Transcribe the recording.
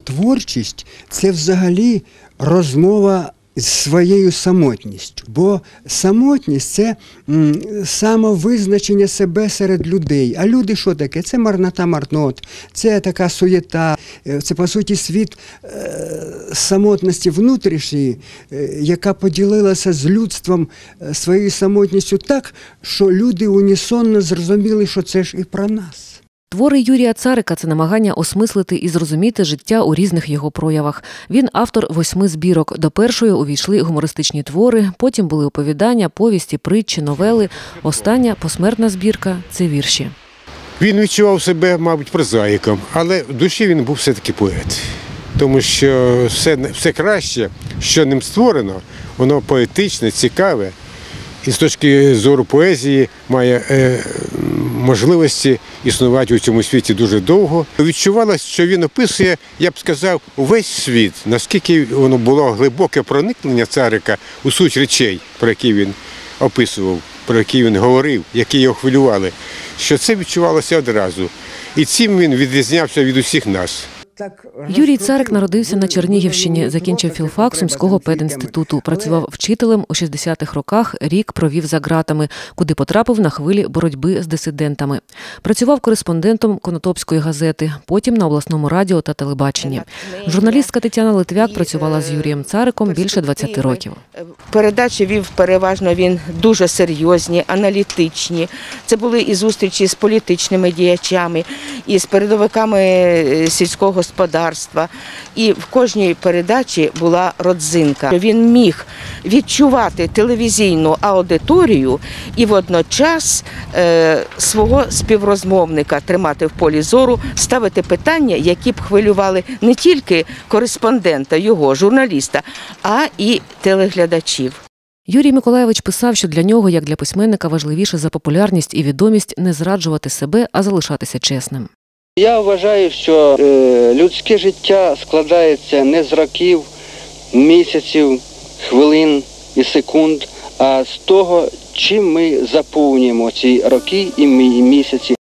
Творчість – це взагалі розмова з своєю самотністю. Бо самотність – це самовизначення себе серед людей. А люди що таке? Це марнота марнот, це така суєта, це, по суті, світ самотності внутрішньої, яка поділилася з людством своєю самотністю так, що люди унісонно зрозуміли, що це ж і про нас. Твори Юрія Царика – це намагання осмислити і зрозуміти життя у різних його проявах. Він автор 8 збірок. До першої увійшли гумористичні твори, потім були оповідання, повісті, притчі, новели. Остання посмертна збірка – це вірші. Він відчував себе, мабуть, прозаїком, але в душі він був все-таки поет. Тому що все краще, що ним створено, воно поетичне, цікаве. І з точки зору поезії має можливості існувати у цьому світі дуже довго. Відчувалося, що він описує, я б сказав, увесь світ, наскільки воно було глибоке проникнення Царика у суть речей, про які він описував, про які він говорив, які його хвилювали, що це відчувалося одразу. І цим він відрізнявся від усіх нас. Юрій Царик народився на Чернігівщині, закінчив філфак Сумського педінституту. Працював вчителем у 60-х роках, рік провів за ґратами, куди потрапив на хвилі боротьби з дисидентами. Працював кореспондентом Конотопської газети, потім на обласному радіо та телебаченні. Журналістка Тетяна Литвяк працювала з Юрієм Цариком більше 20 років. Передачі вів переважно він дуже серйозні, аналітичні. Це були і зустрічі з політичними діячами, і з передовиками сільського господарства. І в кожній передачі була родзинка. Він міг відчувати телевізійну аудиторію і водночас свого співрозмовника тримати в полі зору, ставити питання, які б хвилювали не тільки кореспондента, його, журналіста, а і телеглядачів. Юрій Миколайович писав, що для нього, як для письменника, важливіше за популярність і відомість не зраджувати себе, а залишатися чесним. Я вважаю, що людське життя складається не з років, місяців, хвилин і секунд, а з того, чим ми заповнюємо ці роки і місяці.